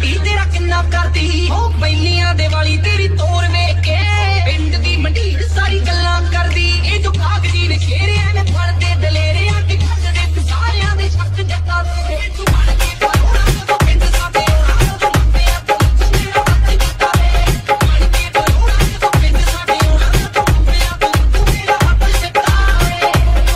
ਝੋਟੀ ਤੇਰਾ ਕਿੰਨਾ ਕਰਦੀ ਹੋ ਪਹਿਲੀਆਂ ਦੇ ਵਾਲੀ ਤੇਰੀ ਤੋਰ ਵੇਖ ਕੇ ਪਿੰਡ ਦੀ ਮੰਡੀਰ ਸਾਰੀ ਗੱਲਾਂ ਕਰਦੀ ਇਹ ਜੋ ਕਾਗਜ਼ੀ ਨੇ ਸ਼ੇਰਿਆਂ ਨੇ ਫੜਦੇ ਦਲੇਰਿਆਂ ਤੇ ਕੱਢਦੇ ਤੂੰ ਸਾਰਿਆਂ ਦੇ ਛੱਤ ਜੱਟਾ ਦੇ ਤੂੰ ਬਣ ਕੇ ਪਰੋਣਾ ਜਦੋਂ ਪਿੰਡ ਸਾਡੇ ਆਉਣਾ ਜਦੋਂ ਮੰਪਿਆ ਤੂੰ ਮੇਰਾ ਹੱਥ ਦਿੱਤਾ ਵੇ ਬਣ ਕੇ ਪਰੋਣਾ ਜਦੋਂ ਪਿੰਡ ਸਾਡੇ ਆਉਣਾ ਜਦੋਂ ਮੰਪਿਆ ਤੂੰ ਮੇਰਾ ਹੱਥ ਦਿੱਤਾ ਵੇ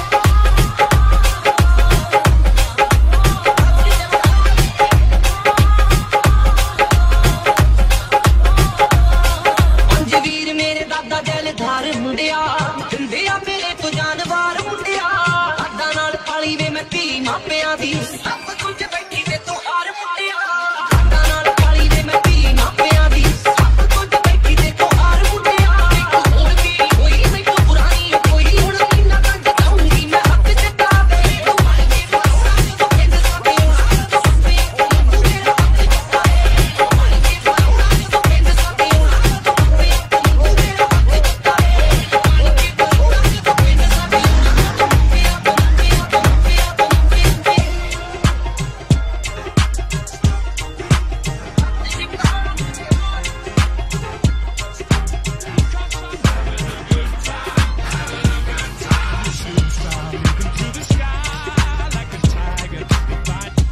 ਵੀਰ ਮੇਰੇ ਦਾਦਾ ਜੈਲਧਾਰ ਮੁੰਡਿਆ ਦਿੰਦੇ ਆ ਮੇਰੇ ਤੋਂ ਜਾਨਵਾਰ ਮੁੰਡਿਆ ਸਾਡਾ ਨਾਲ ਪਾਲੀ ਵੇ ਮੈਂ ਧੀ ਮਾਪਿਆਂ ਦੀ ਸਭ ਕੁਝ ਬੈਠੀ ਤੇ ਤੂੰ ਹਾਰ ਮੁੰਡਿਆ ਸਾਡਾ ਨਾਲ ਪਾਲੀ ਵੇ ਮੈਂ ਧੀ ਮਾਪਿਆਂ ਦੀ ਸਭ ਕੁਝ ਬੈਠੀ ਤੇ ਤੂੰ ਹਾਰ ਮੁੰਡਿਆ ਇੱਕ ਹੋਰ ਵੀ ਹੋਈ ਮੈਨੂੰ ਪੁਰਾਣੀ ਕੋਈ ਹੁਣ ਇੰਨਾ ਤਾਂ ਜਤਾਉਂਗੀ ਮੈਂ ਹੱਥ ਜੱਟਾ ਵੇ ਤੂੰ ਬਣ ਕੇ ਪਰੋਣਾ ਜਦੋਂ ਪਿੰਡ ਸਾਡੇ ਆਉਣਾ ਜਦੋਂ ਮੰਪਿਆ ਤੂੰ ਮੇਰਾ ਹੱਥ ਜੱਟਾ ਵੇ ਤੂੰ ਬਣ ਕੇ ਪਰੋਣਾ ਜਦੋਂ ਪਿੰਡ ਸਾਡੇ ਆਉਣਾ ਜਦੋਂ ਮੰਪਿਆ ਤੂੰ ਮੇਰਾ ਹੱਥ ਜੱਟਾ ਵੇ ਬਣ ਕੇ ਪਰੋਣਾ ਜਦੋਂ ਪਿੰਡ ਸਾਡੇ ਆਉਣਾ ਜਦੋਂ ਮੰਪਿਆ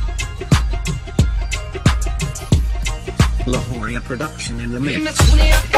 Lahoria production in the mix. ਮੈਂ ਸੁਣਿਆ